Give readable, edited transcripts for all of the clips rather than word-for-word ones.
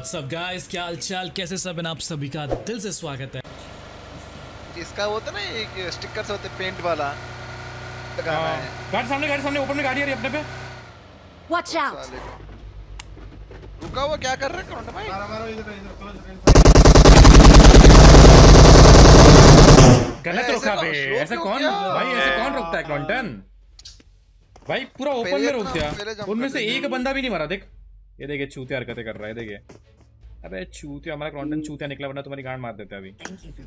WhatsApp guys, क्या हाल चाल, कैसे सब हैं? आप सभी का दिल से स्वागत है। इसका होता ना एक स्टिकर से होते पेंट वाला लगाना है। गाड़ी सामने ओपन में गाड़ी आ रही है अपने पे। Watch out! रुका हुआ क्या कर रहा है करोंडा भाई? मारो इधर क्लोज रेंज गलत रोका बे। ऐसे कौन भाई, ऐसे कौन रोकता है क्रॉन्टन भाई? पूरा ओपन में रोक दिया। उनमें से एक बंदा भी नहीं मरा। देख ये देखिए चूतिया हरकतें कर रहा है। देखिए अबे चूतिया, हमारा क्रॉन्टन चूतिया निकला, वरना तुम्हारी गांड मार देते अभी।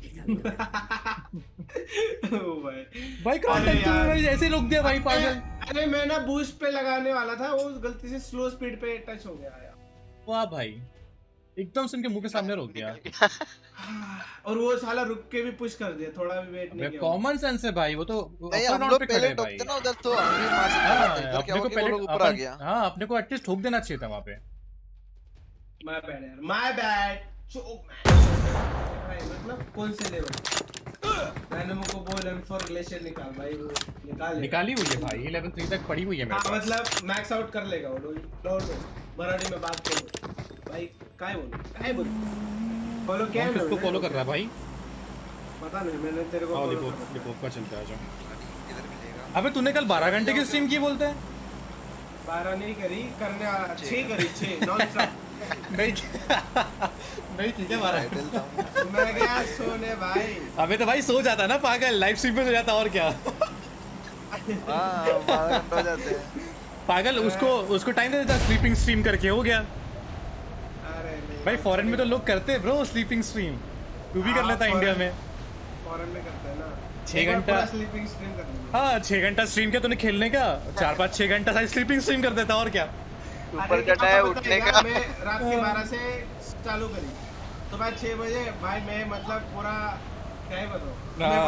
ओ भाई क्रॉन्टन तूने ऐसे रोक दिया भाई, पागल। अरे मैं ना बूस्ट पे लगाने वाला था, वो गलती से स्लो स्पीड पे टच हो गया यार। वाह भाई, एकदम से उनके मुंह के सामने रोक दिया। और वो साला रुक के भी पुश कर दिया, थोड़ा भी वेट नहीं किया। कॉमन सेंस है भाई, वो तो नहीं, हम लोग पहले ठोकते ना उधर तो हम भी मार सकते थे। इधर क्या हुआ कि वो लोग ऊपर आ गया। हां, अपने को एटलीस्ट ठोक देना चाहिए था वहां पे। माय बैड यार, माय बैड। चोक भाई, मतलब कौन से लेवल? मैंने मुझको बोल एम4 ग्लेशियर निकाल भाई, वो निकाली हुई है भाई, लेवल 3 तक पड़ी हुई है मेरे पास। मतलब मैक्स आउट कर लेगा वो। लॉर्ड मराठी में बात करो भाई। काय बोल फॉलो क्या है? किसको फॉलो कर रहा है भाई? पता नहीं, मैंने तेरे को लिपोप का चलता है। जो अबे तूने कल 12 घंटे की स्ट्रीम की बोलते हैं? 12 नहीं करी, करने वाला 6 करी, 6 नॉन स्टॉप। नहीं ठीक है 12 मैं गया सोने भाई। अबे तो भाई सो जाता ना पागल, लाइव स्ट्रीम पे सो जाता और क्या। हां 12 घंटे हो जाते हैं पागल। उसको टाइम दे देता, स्लीपिंग स्ट्रीम करके हो गया। भाई फॉरेन में तो लोग करते हैं ब्रो स्लीपिंग स्ट्रीम। तू भी कर लेता इंडिया में? फॉरेन में करते हैं ना 6 घंटा स्लीपिंग स्ट्रीम करते हैं। हाँ 6 घंटा स्ट्रीम किया तूने खेलने का, 4-5-6 घंटा सारी स्लीपिंग स्ट्रीम कर देता और क्या। ऊपर चढ़ा है उठने का। मैं रात के 12 से चालू करी तो भाई 6 बजे भाई मैं मतलब पूरा क्या ही बताऊं,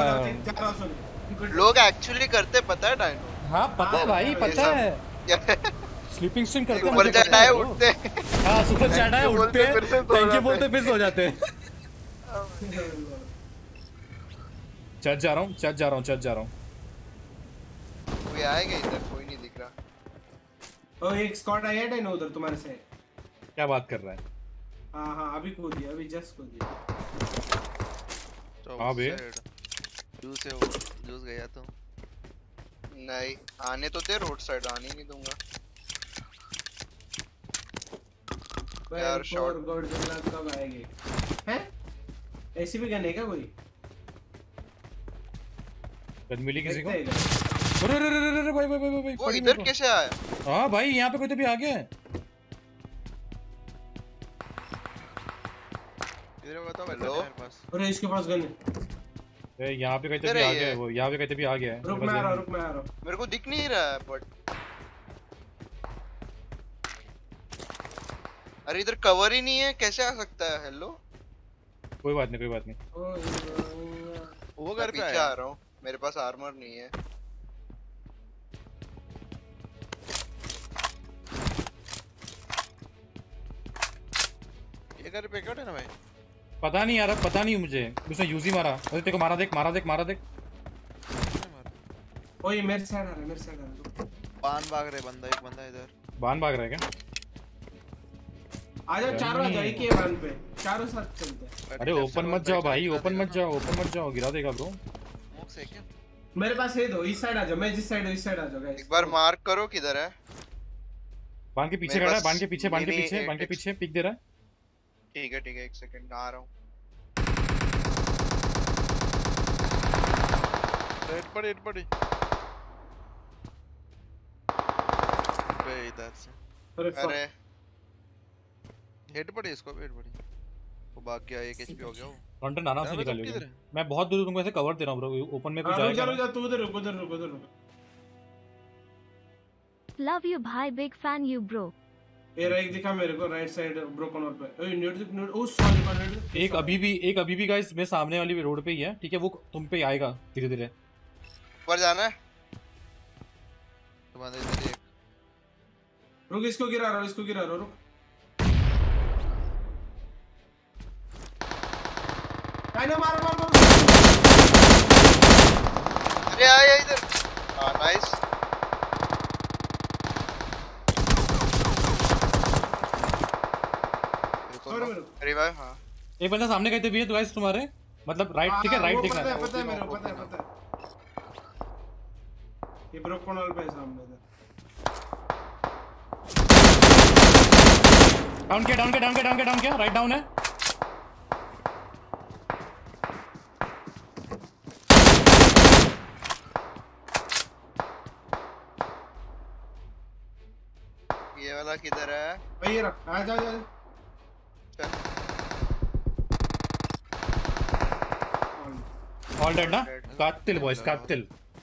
लोग एक्चुअली करते पता है डायनो। हाँ पता है भाई, पता है स्लीपिंग स्ट्रीम करते हैं। ऊपर चढ़ा है उठते। हाँ सुपर चढ़ा है उठते, थैंक यू बोलते फिर सो जाते। चढ़ जा रहा हूँ। कोई आएगा इधर? कोई नहीं दिख रहा। ओ एक स्क्वाड आया है ना उधर तुम्हारे से। क्या बात कर रहा है? हाँ अभी कूद दिया, अभी जस्ट कूद दिया। हाँ बे जूस गया तो नहीं आने तो दे, रोड साइड आने नहीं दूंगा यार। शॉट गॉड जंगल कब आएगी? हैं ऐसी भी गन है क्या कोई? गन मिली किसी को? अरे भाई वो इधर कैसे आया? हाँ भाई यहाँ पे कोई तो भी आ गया है। इधर बताओ हेलो। अरे इसके पास गन है। यहाँ पे कहीं तो भी आ गया है वो, यहाँ पे कहीं तो भी आ गया है। रुक मैं आ रहा हूँ। मेरे को दिख नहीं रहा है बट अरे इधर कवर ही नहीं है, कैसे आ सकता है? हेलो कोई बात नहीं। वो घर पे आ रहा हूँ, मेरे पास आर्मर नहीं है। ये घर पे क्या है ना भाई? पता नहीं यार, पता नहीं मुझे। उसने यूजी मारा। अरे तेरे को मारा देख। ओए मेरे साइड आ रहा है। बान भाग रहे बंदा, एक बंदा इधर बान भाग रहा है क्या? आजा चारों आ जाए के बान पे, चारों साथ चलते हैं। अरे ओपन मत जाओ भाई, ओपन मत जाओ, गिरा देगा ब्रो। स्मोक से क्या? मेरे पास है दो, इस साइड आ जाओ। मैं जिस साइड हूं इस साइड आ जाओ गाइस। एक बार मार्क करो किधर है। बान के पीछे खड़ा है, बान के पीछे पिक दे रहा है। ठीक है एक सेकंड आ रहा हूं। रेड पड़ी इधर से। अरे हेड पड़ी इसको, हेड पड़ी। वो भाग गया, 1 एचपी हो गया वो। कंटेंट आराम से निकाल लियो। मैं बहुत दूर तुमको ऐसे कवर दे रहा हूं ब्रो, ओपन में कुछ जाएगा। रुक जा तू उधर रुक। Love you भाई, big fan you bro. ये राइट दिखा मेरे को, राइट साइड ब्रोकन और पे। ओए नेट ओ सॉरी का नेट। एक अभी भी गाइस मेरे सामने वाली रोड पे ही है, ठीक है? वो तुम पे आएगा धीरे-धीरे। ऊपर जाना है तुम्हारे इधर एक। रुक इसको गिरा रहा हूं रुक। काइना मारो। अरे आया इधर। हां नाइस। रिवाइव। हां एक बंदा सामने कहते भी है गाइस तुम्हारे, मतलब राइट, ठीक है राइट देखना। पता है मेरे को, पता है ये ब्रोकन ऑल पे सामने था। डाउन किया राइट डाउन है। ये वाला किधर है भाई? ये रहा, आ जा जा। ऑल डेड ना, कातिल बॉयज कातिल।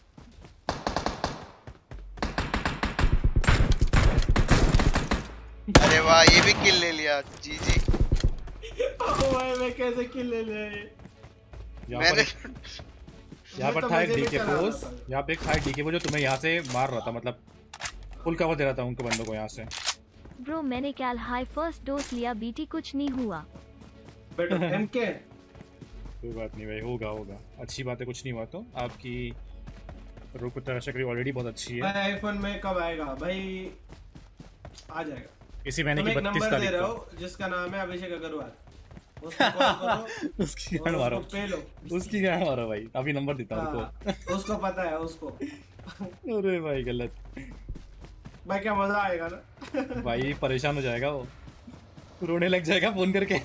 अरे वाह ये भी किल ले लिया, जी जी। ओ भाई मैं कैसे किल ले लिया ये? मैंने यहाँ पर था एक डीके पोज, यहाँ पे एक था डीके पोज जो तुम्हें यहाँ से मार रहा था, मतलब फुल कवर दे रहा था उनके बंदों को यहाँ से। ब्रो मैंने कैल हाई फर्स्ट डोज लिया, बीटी कुछ नहीं हुआ। बेटा एमके कोई बात नहीं भाई, होगा अच्छी बात है, कुछ नहीं हुआ तो। आपकी रुक शक्री ऑलरेडी बहुत अच्छी है। भाई आईफोन में कब आएगा भाई? आ जाएगा इसी महीने की 32 तारीख को। जिसका नाम है अभिषेक अग्रवाल, उसको कॉल करो। उसकी गांड मारो, उसकी गांड मारो भाई, अभी नंबर देता हूं उनको। उसको पता है उसको। अरे भाई गलत भाई, क्या मजा आएगा ना। भाई परेशान हो जाएगा वो, रोने लग जाएगा फोन करके।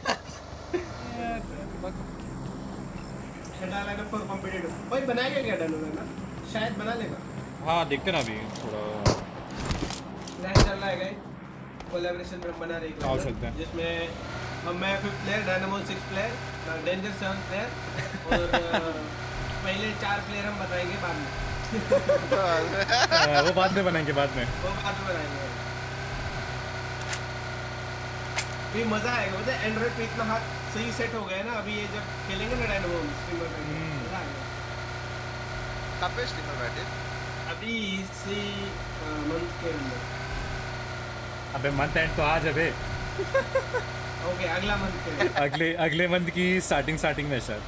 फॉर कॉम्पिटिटिव भाई बनाएगा क्या डालो ना, शायद बना लेगा। हाँ देखते ना, अभी थोड़ा प्लान चल रहा है गाइस, कोलैबोरेशन में बना रही है जिसमें मैं 5th player, Dynamo 6th player, Danger 7th player और पहले 4 प्लेयर हम बताएंगे बाद में। वो बाद में बनाएंगे, वो बाद में बनाएंगे। ये मजा आएगा, मतलब एंड्रॉइड पे इतना हाथ सही सेट हो गया ना, अभी ये जब खेलेंगे ना डायनामो स्ट्रीमर पे मजा आएगा। कब पे स्ट्रीमर बैठे? अभी इसी मंथ के अंदर। अबे मंथ एंड तो आज है बे। ओके अगला मंथ के अगले मंथ की स्टार्टिंग में सर।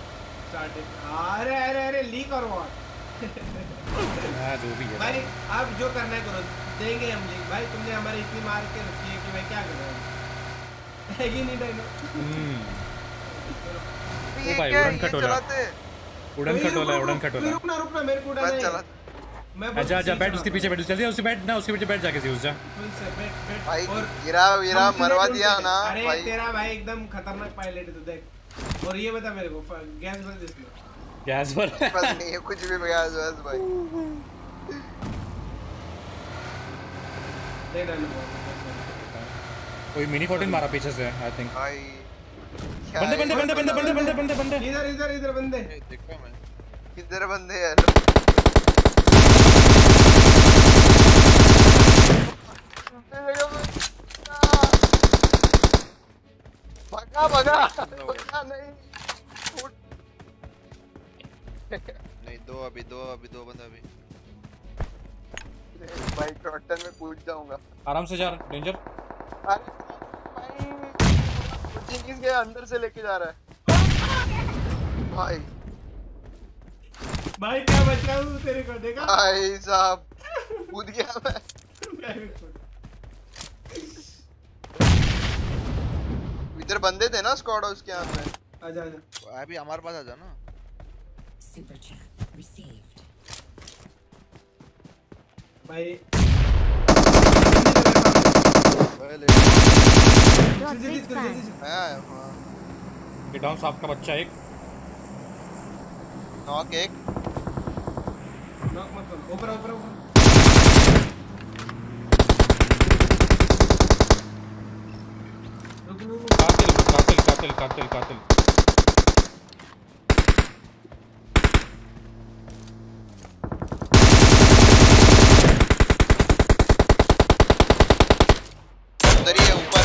अरे लीक और व्हाट? हां जो भी है भाई, आप जो करना है करो, देंगे हम लीक। भाई तुमने हमारे इतनी मार के रखी है कि मैं क्या कर रहा हूं, है कि नहीं डायनो? ये भाई उड़न खटोला रुकना मेरे को उड़ाना है। मैं अच्छा बैठ, उसके पीछे बैठ, जल्दी उसके बैठ ना, उसके पीछे बैठ जाके उस जा भाई। गिरा मरवा दिया ना अरे भाई। तेरा भाई एकदम खतरनाक पायलट है, तो देख। और ये बता मेरे को गैस भर दे इसमें। गैस भर बस नहीं है कुछ भी गैस भाई। दे डालो। कोई मिनी 14 मारा पीछे से आई थिंक। भाई बंदे इधर बंदे। देखो मैं किधर बंदे यार। भगा नहीं दो बंदा अभी। भाई टॉटन में कूद जाऊंगा। आराम से जा, डेंजर। अरे भाई किसके अंदर से लेके जा रहा है भाई क्या बचाऊं तेरे को, देखा भाई साहब कूद गया मैं। इधर बंदे थे ना स्क्वाड हाउस के अंदर। आजा अभी हमारे पास आजा ना। Super chat received. भाई ये डाउन साहब का बच्चा एक नॉक एक नॉक मत करो, ऊपर कातिल उधर ही है, ऊपर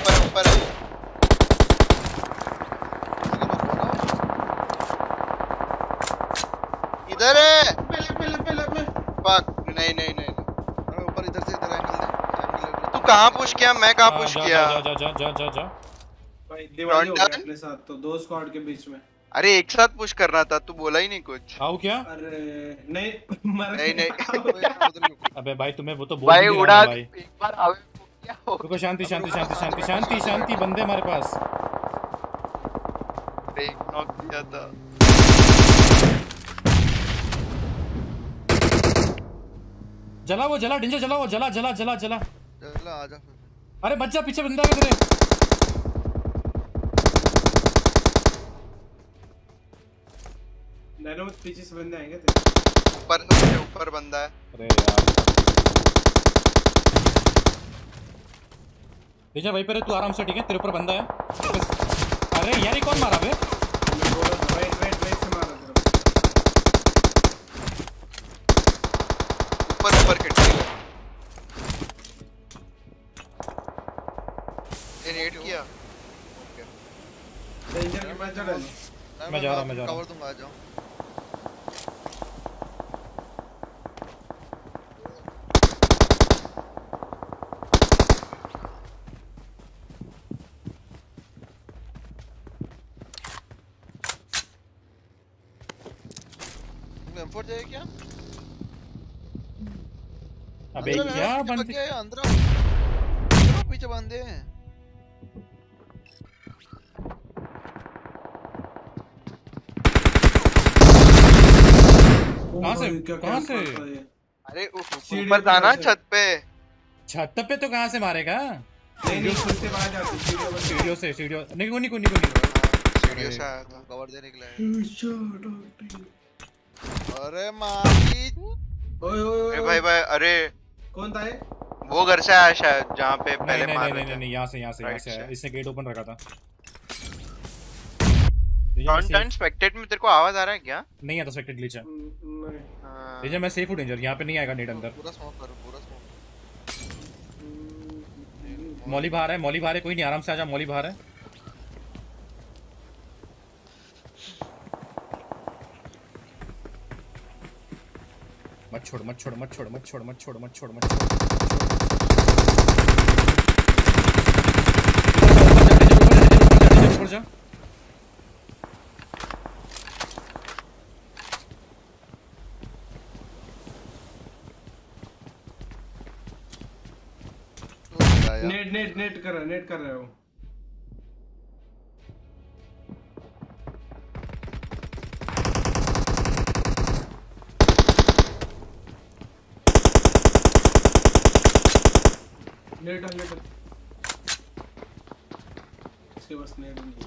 इधर है। पहले फक नहीं ऊपर इधर से इधर एंगल दे। तू कहां पुश किया, मैं कहां पुश किया? जा भाई दिवाली हो गया अपने साथ तो 2 स्क्वाड के बीच में। अरे एक साथ पुश करना था, तू बोला ही नहीं कुछ। आओ क्या? अरे नहीं नहीं अबे भाई तुम्हें वो तो बोल भाई दिया उड़ा भाई। एक बार हवा रुको शांति शांति शांति शांति शांति शांति बंदे हमारे पास। नॉक किया था। जला वो जला डेंजर जला वो जला जला जला जला चला आजा। अरे बच जा पीछे बंदा है तेरे। नैनो पीछे से बंदे आएंगे तेरे ऊपर बंदा है। अरे यार डेंजर वहीं पर है तू आराम से ठीक है तेरे ऊपर बंदा है। अरे यार ये कौन मारा बे? वेट से मारा तेरे ऊपर किट ये नेट किया। ओके डेंजर के पास चढ़ा। मैं जा रहा हूं कवर दूंगा आ जाओ। M4 चाहिए क्या? अबे क्या बंदे अंदर पीछे बंदे हैं। कहां से? अरे ऊपर था ना छत पे तो कहां से मारेगा? नहीं खुलते बाहर जाते सीढ़ियों से नहीं सीढ़ियों से आया था कवर देने के लिए। अरे मारी ओए भाई अरे कौन था ये? वो घर से आया शायद जहाँ पे पहले मार रहे थे। नहीं यहाँ से आया। इसने गेट ओपन रखा था। टर्न स्पेक्टेट में तेरे को आवाज आ रहा है क्या? नहीं आता स्पेक्टेट ग्लिच है। नहीं डेंजर मैं सेफ हूं डेंजर यहाँ पे नहीं आएगा नेट अंदर। पूरा स्मोक करो पूरा स्मोक। मौली बाहर है कोई नहीं आराम से आजा। मौली बाहर है। मत छोड़ जा। नेट कर रहे हो। नेट इसके बस नेट नहीं।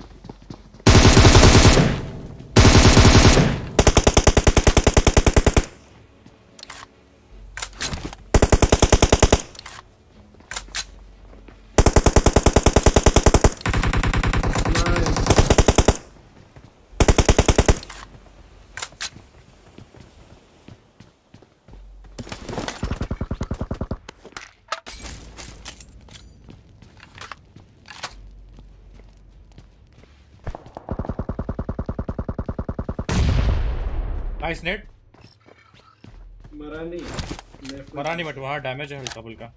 Nice net. मरा नहीं बट वहाँ डैमेज है हल्का फुल्का।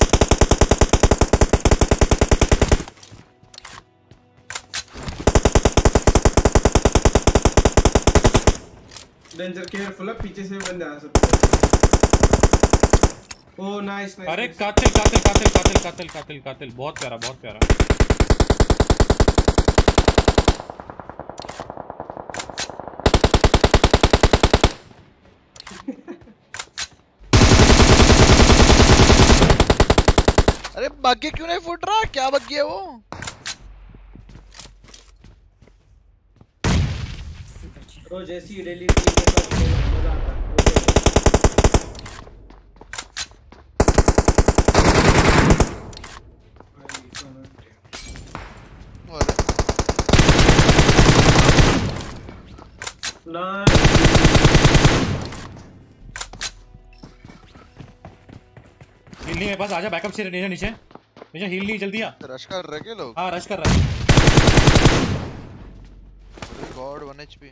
डेंजर केयरफुल है पीछे से भी बंदे आ सकते हैं। Oh nice. अरे कातिल बहुत प्यारा। अरे बग्गी क्यों नहीं फूट रहा? क्या बग्गी है वो? रोज ऐसी डेली टीम के साथ मजा आता है। हील नहीं मेरे पास। आजा बैकअप से नीचे हील नहीं जल्दी आ। रश कर रहे के लोग? हाँ रश कर रहे हैं। God 1 HP।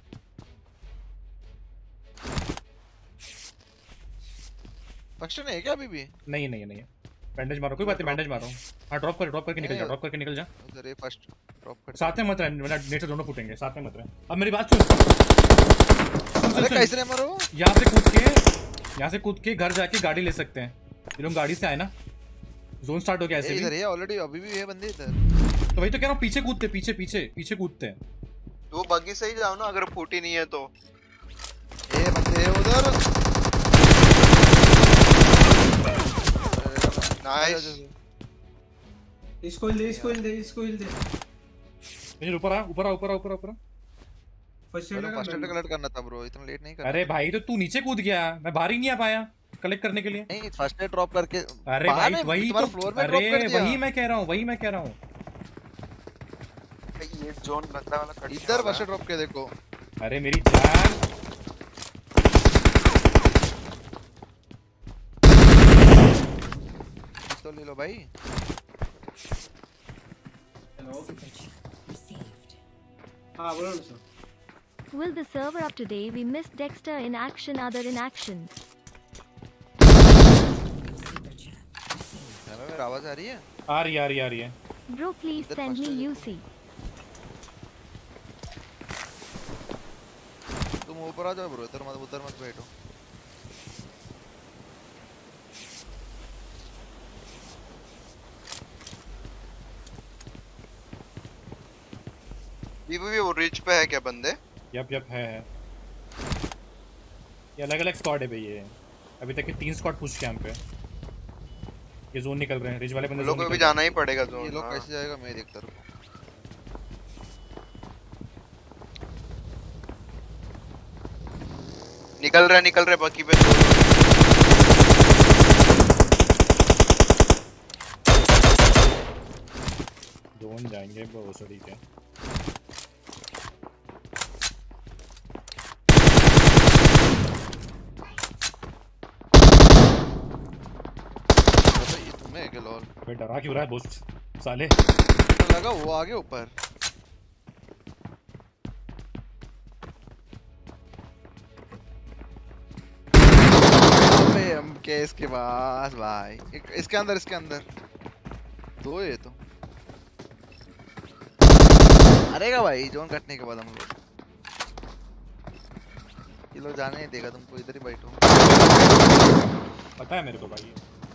फर्स्ट नहीं है क्या अभी भी? नहीं है। बैंडेज मारो कोई बात नहीं बैंडेज मारो। हाँ ड्रॉप करके निकल जा। अरे फर्स्ट ड्रॉप कर। साथ में मत रह वरना नेट से दोनों फूटेंगे। साथ में मत रह। अब मेरी बात सुन। अरे कैसे मारो? यहाँ से कूद के घर जाके गाड़ी ले सकते हैं। ये लोग गाड़ी से आए ना। जोन स्टार्ट हो गया ऐसे भी। इधर है ऑलरेडी, अभी भी है बंदे इधर। तो वही तो कह रहा हूं, पीछे कूदते, पीछे कूदते। तो बग्गी से ही जाओ ना अगर फूटी नहीं है तो। ए बंदे है उधर। नाइस। इसको हिल दे। ये ऊपर आ। फर्स्ट एड कलेक्ट करना था ब्रो, इतना लेट नहीं करना। अरे भाई तो तू नीचे कूद गया, मैं बाहर ही नहीं आ पाया कलेक्ट करने के लिए। नहीं फर्स्ट एड ड्रॉप करके। अरे भाई वही तो फ्लोर में ड्रॉप कर दिया। वही मैं कह रहा हूँ। ये जोन बंदा वाला कट इधर फर्स्ट एड ड्रॉप के देखो। अरे मेरी जान। तो ले लो भाई। Hello Super chat received. हां बोलो ना sir. Will the server up today? We missed Dexter in action, other in action. Super chat received. हमें मेरी आवाज आ रही है? आ रही है। Bro, please send me UC. तुम ऊपर आ जाओ ब्रो, इधर मत बैठो। ये वो रिच पे है क्या बंदे? यप है। ये अलग स्क्वाड है भाई ये। अभी तक के 3 स्क्वाड पुश कैंप पे। ये जोन निकल रहे हैं, रिच वाले बंदे। लोगों को भी जाना ही पड़ेगा जोन। ये लोग कैसे जाएगा मैं देखता रहूं। निकल रहे बाकी पे जोन जाएंगे बहुत सही है। मैं डरा क्यों रहा है दोस्त साले? लगा वो आगे ऊपर। के इसके पास भाई इसके अंदर दो ये तो। अरे का भाई जोन कटने के बाद हम लोग ये लोग जाने नहीं देगा तुमको, इधर ही बैठो। पता है मेरे को भाई।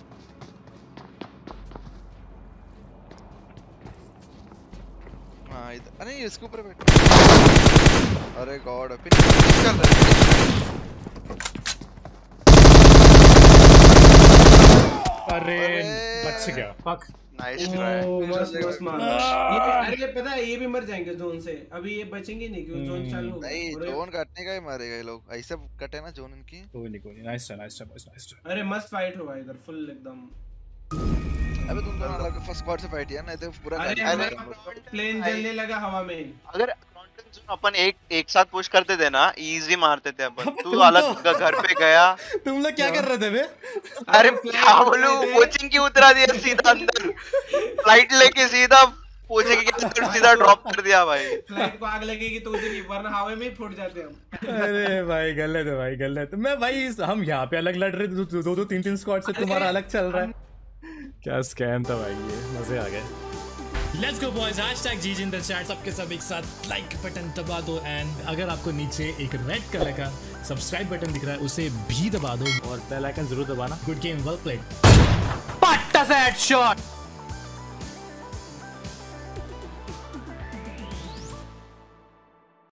हाँ इधर, अरे इसके ऊपर बैठो। अरे गॉड फिर कर रहे। अरे बच गया। Fuck nice try. मस्त मार। ये अरे पता है ये भी मर जाएंगे जोन से, अभी ये बचेंगे नहीं क्यों जोन चालू होगा। नहीं जोन काटने का ही मारेगा ये लोग, ऐसे कटे ना जोन इनकी। कोई नहीं। Nice try. अरे मस्त फाइट हुआ इधर फुल एकदम। अबे तुम दोनों अलग फर्स्ट स्क्वाड से फाइट किया ना, तो पूरा प्लेन जलने लगा हवा में। अगर क्वांटम जोन अपन एक साथ पुश करते थे ना, इजी मारते थे अपन। तू अलग घर पे गया। तुम लोग क्या कर रहे थे बे? अरे क्या बोलूं, कोचिंग की उतरा दिया सीधा अंदर, फ्लाइट लेके सीधा कोचिंग के अंदर सीधा ड्रॉप कर दिया भाई। फ्लाइट को आग लगेगी तो उधर ही, वरना हवा में ही फूट जाते हम। अरे भाई गलत है। मैं भाई हम यहाँ पे अलग लड़ रहे थे, दो 3 स्क्वाड से तुम्हारा अलग चल रहा है। क्या स्कैम था भाई, ये मजे आ गए। Let's go boys, #GG in the chat. सबके सब एक साथ लाइक बटन दबा दो, एंड अगर आपको नीचे एक रेड कलर का सब्सक्राइब बटन दिख रहा है उसे भी दबा दो, और बेल आइकन जरूर दबाना। Good game, well played. पट्टा से हेडशॉट।